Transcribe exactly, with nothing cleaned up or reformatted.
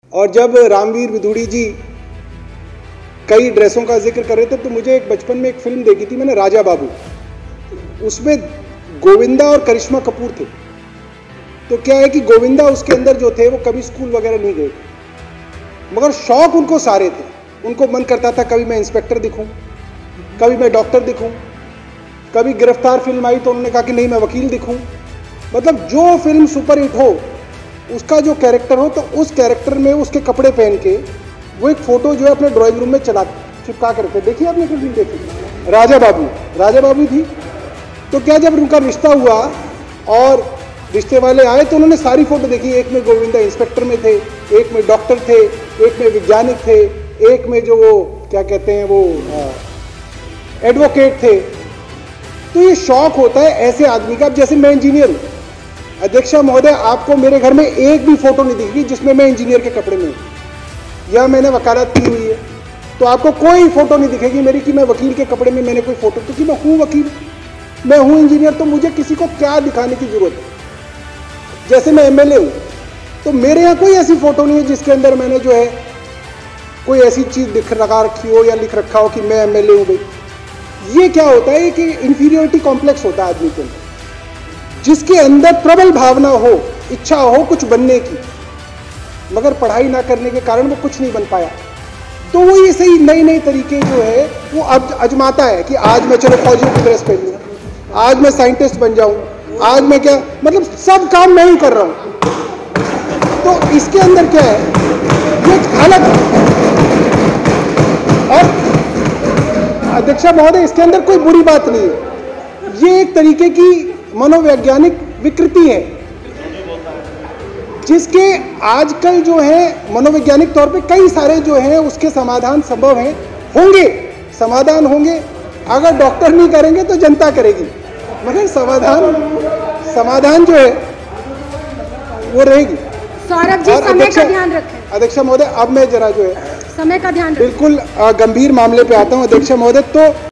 और जब रामवीर विदुड़ी जी कई ड्रेसों का जिक्र कर रहे थे तो मुझे एक बचपन में एक फिल्म देखी थी मैंने, राजा बाबू। उसमें गोविंदा और करिश्मा कपूर थे। तो क्या है कि गोविंदा उसके अंदर जो थे वो कभी स्कूल वगैरह नहीं गए, मगर शौक उनको सारे थे। उनको मन करता था कभी मैं इंस्पेक्टर दिखूं, कभी मैं डॉक्टर दिखूं, कभी गिरफ्तार फिल्म आई तो उन्होंने कहा कि नहीं मैं वकील दिखूं। मतलब जो फिल्म सुपर हिट हो उसका जो कैरेक्टर हो तो उस कैरेक्टर में उसके कपड़े पहन के वो एक फोटो जो है अपने ड्राइंग रूम में चला चिपका के रखते। देखिए आपने फिल्म देखी राजा बाबू, राजा बाबू थी। तो क्या जब उनका रिश्ता हुआ और रिश्ते वाले आए तो उन्होंने सारी फोटो देखी। एक में गोविंदा इंस्पेक्टर में थे, एक में डॉक्टर थे, एक में वैज्ञानिक थे, एक में जो वो क्या कहते हैं वो एडवोकेट थे। तो ये शौक होता है ऐसे आदमी का। अब जैसे मैं इंजीनियर हूँ, अध्यक्षा महोदय आपको मेरे घर में एक भी फोटो नहीं दिखेगी जिसमें मैं इंजीनियर के कपड़े में हूँ या मैंने वकालत की हुई है। तो आपको कोई फोटो नहीं दिखेगी मेरी कि मैं वकील के कपड़े में मैंने कोई फोटो, क्योंकि मैं हूँ वकील, मैं हूँ इंजीनियर। तो मुझे किसी को क्या दिखाने की जरूरत है। जैसे मैं एमएलए हूँ तो मेरे यहाँ कोई ऐसी फोटो नहीं है जिसके अंदर मैंने जो है कोई ऐसी चीज दिख लगा रखी हो या लिख रखा हो कि मैं एमएलए हूँ। भाई ये क्या होता है कि इंफीरियोरिटी कॉम्प्लेक्स होता है आदमी के अंदर, जिसके अंदर प्रबल भावना हो, इच्छा हो कुछ बनने की, मगर पढ़ाई ना करने के कारण वो कुछ नहीं बन पाया। तो वो ये सही नई नई तरीके जो है वो अब अजमाता है कि आज मैं चलो फौजियों की ड्रेस पहन लूँ, आज मैं साइंटिस्ट बन जाऊं, आज मैं क्या, मतलब सब काम मैं ही कर रहा हूं। तो इसके अंदर क्या है, ये हालत है। और अध्यक्षा महोदय इसके अंदर कोई बुरी बात नहीं है, ये एक तरीके की मनोवैज्ञानिक विकृति है जिसके आजकल जो है मनोवैज्ञानिक तौर पे कई सारे जो है उसके समाधान संभव हैं, होंगे समाधान होंगे। अगर डॉक्टर नहीं करेंगे तो जनता करेगी, मगर समाधान समाधान जो है वो रहेगी। सौरभ जी समय का ध्यान रखें। अध्यक्षा महोदय अब मैं जरा जो है समय का ध्यान रखें। बिल्कुल गंभीर मामले पे आता हूं अध्यक्षा महोदय। तो